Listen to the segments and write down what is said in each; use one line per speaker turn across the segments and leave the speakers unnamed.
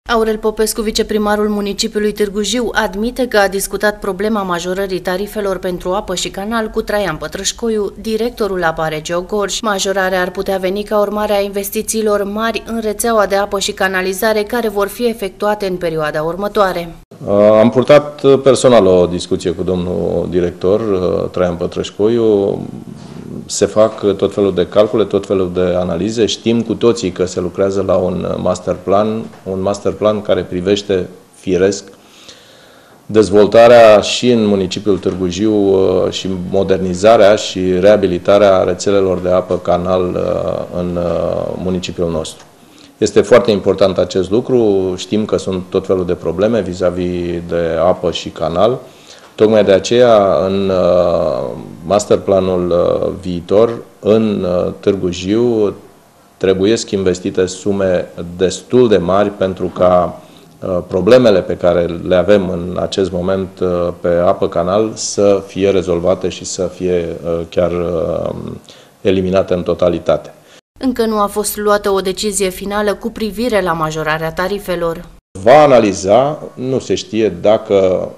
Aurel Popescu, viceprimarul municipiului Târgu Jiu, admite că a discutat problema majorării tarifelor pentru apă și canal cu Traian Pătrășcoiu, directorul APA Regio Gorj. Majorarea ar putea veni ca urmare a investițiilor mari în rețeaua de apă și canalizare care vor fi efectuate în perioada următoare.
Am purtat personal o discuție cu domnul director Traian Pătrășcoiu. Se fac tot felul de calcule, tot felul de analize. Știm cu toții că se lucrează la un master plan care privește firesc dezvoltarea și în municipiul Târgu Jiu și modernizarea și reabilitarea rețelelor de apă canal în municipiul nostru. Este foarte important acest lucru. Știm că sunt tot felul de probleme vis-a-vis de apă și canal. Tocmai de aceea, în masterplanul viitor, în Târgu Jiu, trebuiesc investite sume destul de mari pentru ca problemele pe care le avem în acest moment pe apă-canal să fie rezolvate și să fie chiar eliminate în totalitate.
Încă nu a fost luată o decizie finală cu privire la majorarea tarifelor.
Va analiza, nu se știe dacă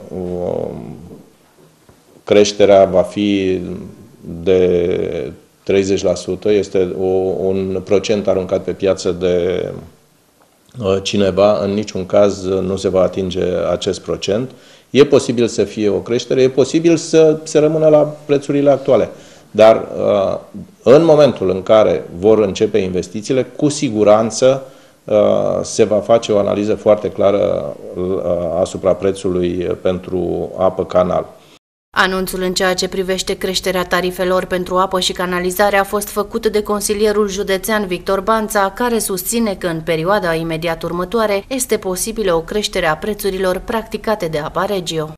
creșterea va fi de 30%, este un procent aruncat pe piață de cineva, în niciun caz nu se va atinge acest procent. E posibil să fie o creștere, e posibil să se rămână la prețurile actuale, dar în momentul în care vor începe investițiile, cu siguranță se va face o analiză foarte clară asupra prețului pentru apă-canal.
Anunțul în ceea ce privește creșterea tarifelor pentru apă și canalizare a fost făcut de consilierul județean Victor Banța, care susține că în perioada imediat următoare este posibilă o creștere a prețurilor practicate de APA Regio.